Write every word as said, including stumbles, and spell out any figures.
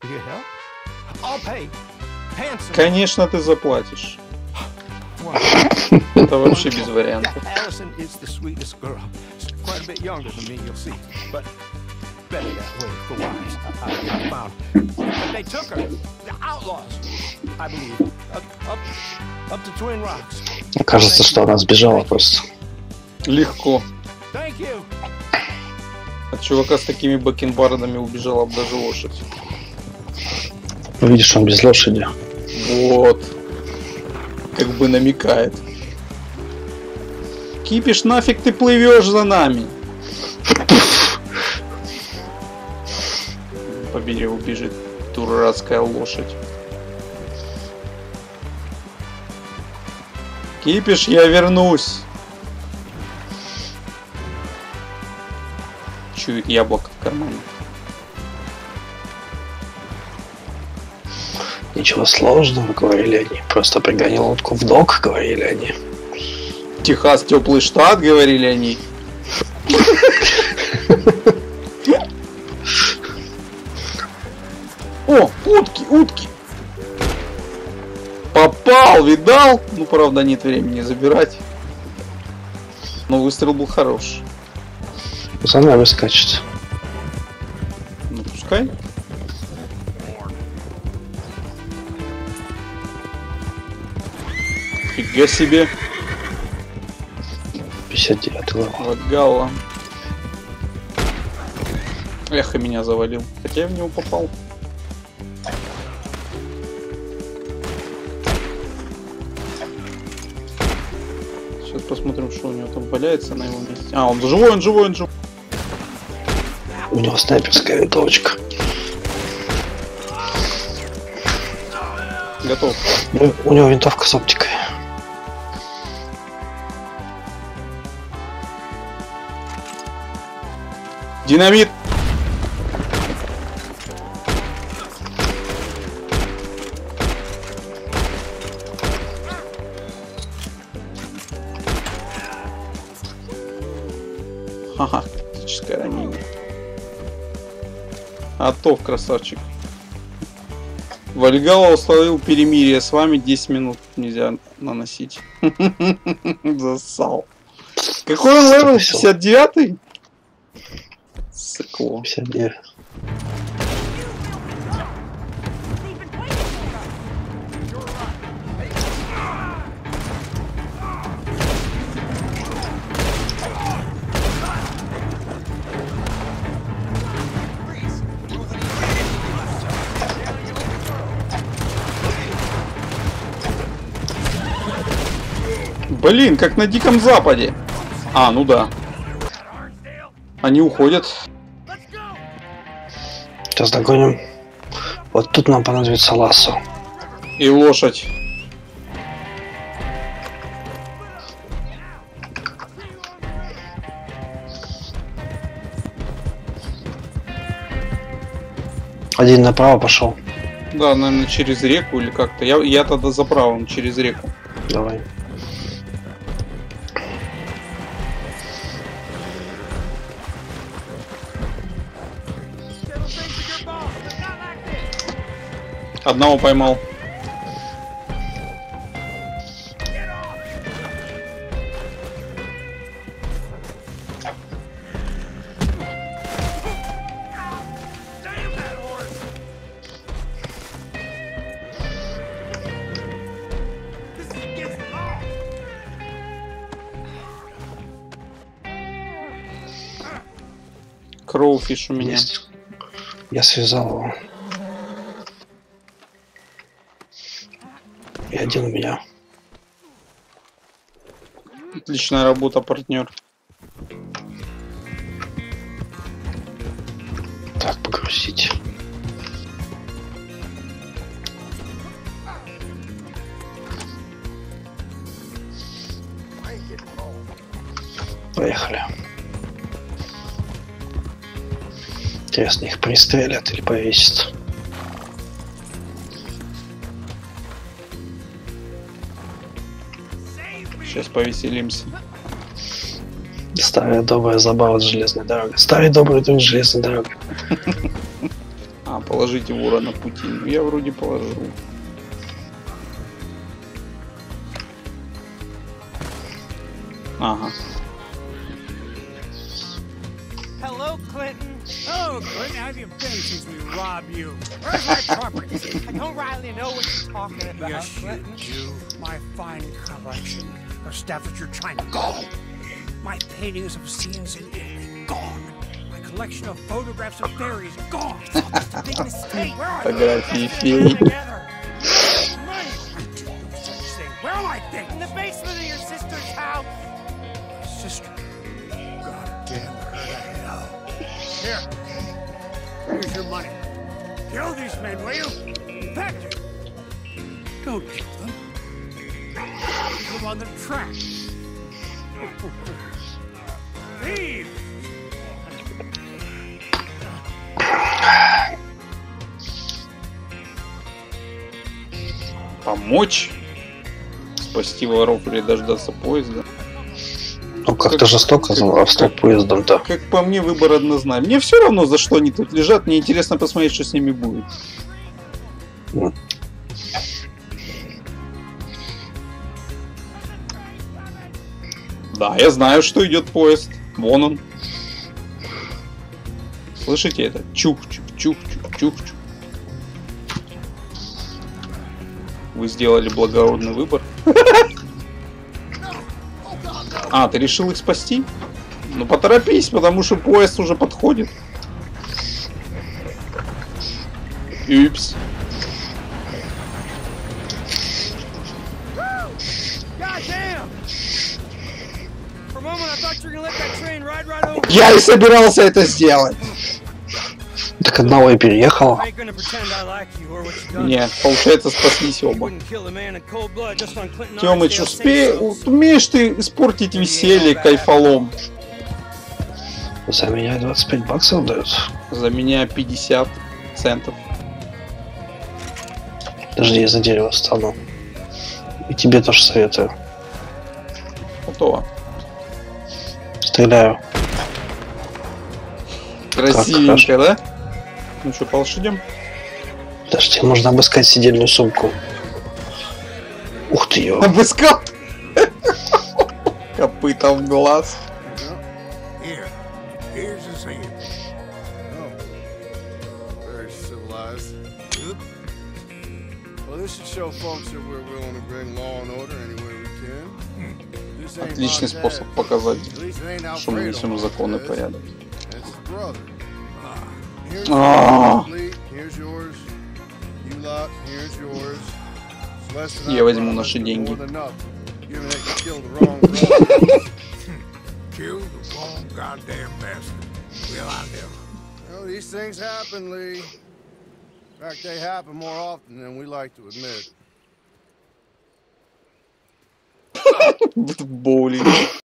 Конечно, ты заплатишь. Это вообще без вариантов. Кажется, что она сбежала просто. Легко. От чувака с такими бакенбардами убежала бы даже лошадь. Видишь, он без лошади. Вот. Как бы намекает. Кипиш, нафиг ты плывешь за нами? По берегу бежит дурацкая лошадь. Кипиш, я вернусь. Чует яблоко в кармане. Ничего сложного, говорили они. Просто пригони лодку в док, говорили они. Техас теплый штат, говорили они. О, утки, утки. Попал, видал? Ну, правда, нет времени забирать. Но выстрел был хорош. За нами скачет. Ну, пускай. Фига себе. пятьдесят девятый левел. Вот галла. Эх, и меня завалил. Хотя я в него попал. Сейчас посмотрим, что у него там валяется на его месте. А, он живой, он живой, он живой. У него снайперская винтовочка. Готов. Ну, у него винтовка с оптикой. Динамит! Ага, критическое ранение. Готов, красавчик. Вальгалла установил перемирие с вами, десять минут нельзя наносить. Засал. Какой он левел? пятьдесят девятый? Сыкло. пятьдесят девять. Блин, как на Диком Западе. А, ну да. Они уходят. Сейчас догоним. Вот тут нам понадобится лассо. И лошадь. Один направо пошел. Да, наверное, через реку или как-то. Я, я тогда за правым, через реку. Давай. Одного поймал. Кроуфиш у меня. Есть. Я связал его. И один у меня. Отличная работа, партнер. Так, погрузить. Поехали. Интересно, их пристрелят или повесят? Сейчас повеселимся. Старая добрая забава с железной дорогой. Старая добрая друг с железной дорогой. А, положите вора на пути. Ну, я вроде положил. Ага. Hello, Clinton. Oh, Clinton, how have you been since we robbed you? Where's my property? I don't really know what you're talking about, yes, Clinton. You, my fine collection of stuff that you're trying to go. My paintings of scenes in Italy, gone. My collection of photographs of fairies, gone. Big mistake. Where are you? Where are my things? In the basement of your sister's house. Sister. God damn her to hell. Here. Here's your money. Kill these men, will you? In fact, don't kill them. Keep them on the track. Thieves! Помочь? Спасти воров или дождаться поезда? Ну как-то жестоко заварствовал поездом-то. Как по мне, выбор однозначный. Мне все равно, за что они тут лежат. Мне интересно посмотреть, что с ними будет. Mm. Да, я знаю, что идет поезд. Вон он. Слышите это? Чух-чух-чух-чух-чух-чух. Вы сделали благородный выбор. А, ты решил их спасти? Ну поторопись, потому что поезд уже подходит. Упс. Я и собирался это сделать. Так одного и переехал. Нет, получается, спаслись оба. Тёмыч, успей, умеешь ты испортить веселье кайфолом? За меня двадцать пять баксов дают. За меня пятьдесят центов. Подожди, я за дерево стану. И тебе тоже советую. Готово. Стреляю. Красивенько, да? Ну что, по лошадям? Подожди, можно обыскать сидельную сумку. Ух ты, ё. Обыскал? Копыта в глаз. Отличный способ показать, что мы несем закон и порядок. А-а-а. Я возьму наши деньги. Боулинг.